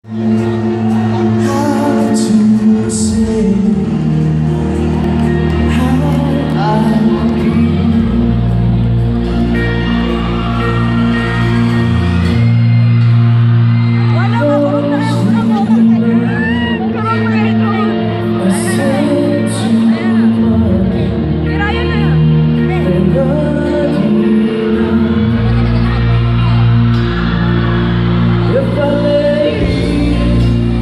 How to say how I feel. I said too much and not enough. If I lay here,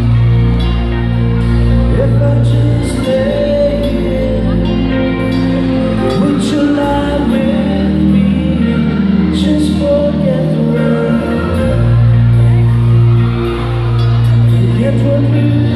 if I just lay here, would you lie with me? Just forget the world, forget what we